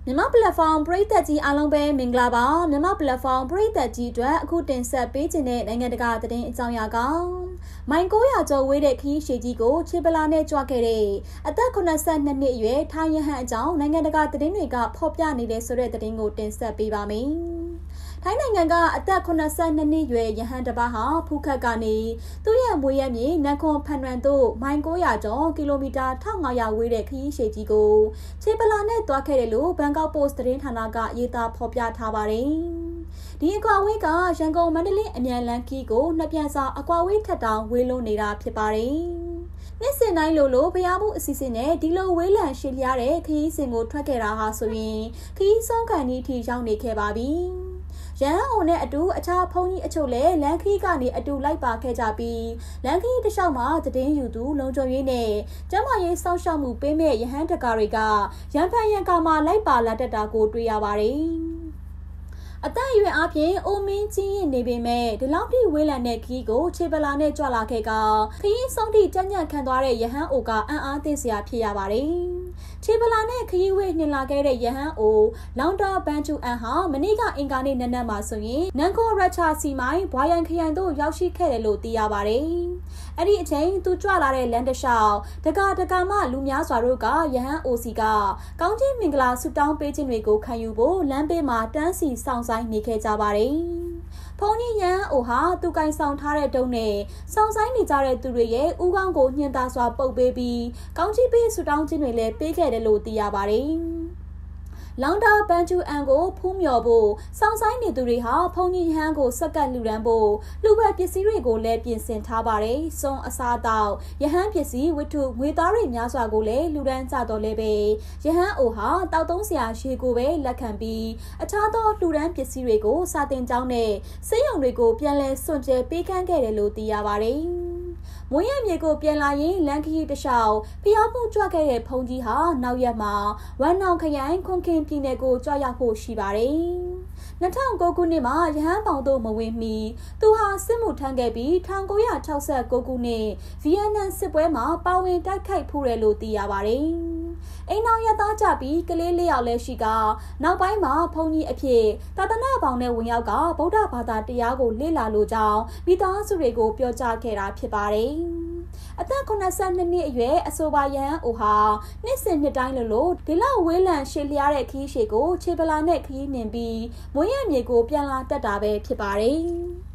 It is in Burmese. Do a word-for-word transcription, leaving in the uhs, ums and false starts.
Myanma platform ပရိသတ်ကြီးအားလုံးပဲမင်္ဂလာပါမြန်မာ platform ပရိသတ်ကြီးအတွက်အခုတင်ဆက်ပေးခြင်းတဲ့နိုင်ငံတကာသတင်းအကြောင်းအရာကမိုင်ကိုရာကျော်ဝေးတဲ့ခီးရှည်ကြီးကိုချေပလာနဲ့ကြွခဲ့တဲ့အသက်eighty-twoနှစ်အရွယ်ထိုင်းရဟန်းအကြောင်းနိုင်ငံတကာသတင်းတွေကဖော်ပြနေတဲ့ဆိုတဲ့သတင်းကိုတင်ဆက်ပေးပါမယ်ထိုင်းနိုင်ငံကအသက်eighty-twoနှစ်ရွယ်ရဟန်းတစ်ပါးဟာဖူးခက်ကနေသူ့ရဲ့မွေးရမြေနန်ခွန်ဖန်နွမ်တို့မိုင်nine hundredကျော်ကီလိုမီတာone thousand five hundredဝေးတဲ့ခရီးရှည်ကြီးကိုချေပလာနဲ့တွားခဲ့တယ်လို့ဘန်ကောက်ပို့စ်သတင်းဌာနကရေးသားဖော်ပြထားပါတယ်။ဒီအကွာဝေးကရန်ကုန်မန္တလေးအမြန်လမ်းခီးကိုနှစ်ပြန်စာအကွာဝေးထက်တောင်ဝေးလွန်းနေတာဖြစ်ပါတယ်။နှစ်စဉ်တိုင်းလိုလိုဖျားမှုအစီအစဉ်နဲ့ဒီလိုဝေးလံရှည်လျားတဲ့ခရီးစဉ်ကိုထွက်ခဲ့တာဟာဆိုရင်ခရီးဆုံးခံဤထိရောက်နေခဲ့ပါပြီ။ရန်အုံနဲ့အတူအခြားဖုန်းကြီးအချို့လည်းလန်ခီးကနေအတူလိုက်ပါခဲ့ကြပြီးလန်ခီးတစ်လျှောက်မှာသတင်းယူသူလုံခြုံရေးနဲ့ကျန်းမာရေးစောင့်ရှောက်မှုပေးမဲ့ရဟန်းတကာတွေကရန်ဖန်ရန်ကာမှာလိုက်ပါလာတတ်တာကိုတွေ့ရပါတယ်။အသက်အရွယ်အပြင်အိုမင်းကြီးရင်နေပေမဲ့ဒီလောက်ထိဝေးလံတဲ့ခီးကိုချေပလာနဲ့ကြွလာခဲ့ကခရီးဆုံးထိကြံ့ကြံ့ခံသွားတဲ့ရဟန်းအိုကအံ့အားသင့်စရာဖြစ်ရပါတယ်။ချေပလာနဲ့ခရီးဝေးနှင်လာခဲ့တဲ့ရဟန်းအိုလောင်တာဘန်ချူအန်ဟာမနေ့ကအင်ကာနေ့နက်နက်မှာဆိုရင်နန်ကိုရချာစီမိုင်ဘွာရန်ခရိုင်တို့ရောက်ရှိခဲ့တယ်လို့သိရပါတယ်။အဲ့ဒီအချိန်သူကြွလာတဲ့လမ်းတစ်လျှောက်တကာတကာမှလူများစွာတို့ကရဟန်းအိုစီကကောင်းချင်းမင်္ဂလာဆုတောင်းပေးခြင်းတွေကိုခံယူဖို့လမ်းဘေးမှာတန်းစီဆောင်ဆိုင်နေခဲ့ကြပါတယ်။ဖုန်ကြီးရန်အိုဟာသူကင်ဆောင်ထားတဲ့တုံးနဲ့ဆောင်ဆိုင်နေကြတဲ့သူတွေရဲ့ဥကောင်းကိုညှင်သာစွာပုတ်ပေးပြီးကောင်းချီးပေးဆုတောင်းခြင်းတွေလည်းပေးခဲ့တယ်လို့သိရပါတယ်။လောင်တာဘန်ချူအန်ကိုဖူးမြော်ဖို့စောင့်ဆိုင်နေသူတွေဟာဖုန်ကြီးဟန်းကိုစက်ကတ်လူရန်ဖို့လူပဲပစ္စည်းတွေကိုလည်းပြင်ဆင်ထားပါတယ်။စွန်အစားတောက်ရဟန်းပစ္စည်းဝတ္ထုငွေသားတွေများစွာကိုလည်းလူရန်ကြတော့လည်းပဲရဟန်းအိုဟာတောက်သုံးစရာရေကိုပဲလက်ခံပြီးအခြားသောလူရန်ပစ္စည်းတွေကိုစာတင်ကြောင်းနဲ့စေယုံတွေကိုပြန်လည်စွန့်ကြဲပေးကမ်းခဲ့တယ်လို့သိရပါတယ်။မွေးရမြေကိုပြန်လာရင်လန်ခီးတလျှောက်ဖျားမှုကြွခဲ့တဲ့ဖုန်ကြီးဟာနောက်ရက်မှာဝမ်နောင်ခရိုင်ခွန်ခင်ပြည်နယ်ကိုကြွရောက်ဖို့ရှိပါတယ်။two thousand nineခုနှစ်မှာရဟန်းပေါင်တို့မဝင်မီသူဟာစစ်မှုထမ်းခဲ့ပြီးnineteen sixty-nineခုနှစ်ဗီယက်နမ်စစ်ပွဲမှာပါဝင်တိုက်ခိုက်ဖူးတယ်လို့သိရပါတယ်။အိမ်အောင်ရသားကြပြီးကလေးလေးယောက်လည်းရှိကနောက်ပိုင်းမှာဖုန်ကြီးအဖြစ်သာသနာ့ဘောင်နဲ့ဝင်ရောက်ကဗုဒ္ဓဘာသာတရားကိုလေ့လာလိုကြောင်းမိသားစုတွေကိုပြောကြားခဲ့တာဖြစ်ပါတယ်။အသက်eighty-twoနှစ်အရွယ်အဆိုပါရဟန်းအိုဟာနှစ်စဉ်နှစ်တိုင်းလိုလိုဒီလောက်ဝေးလံရှည်လျားတဲ့ခီးရှည်ကိုချေပလာနဲ့ခီးနှင်ပြီးမွေးရမြေကိုပြန်လာတတ်တာပဲဖြစ်ပါတယ်။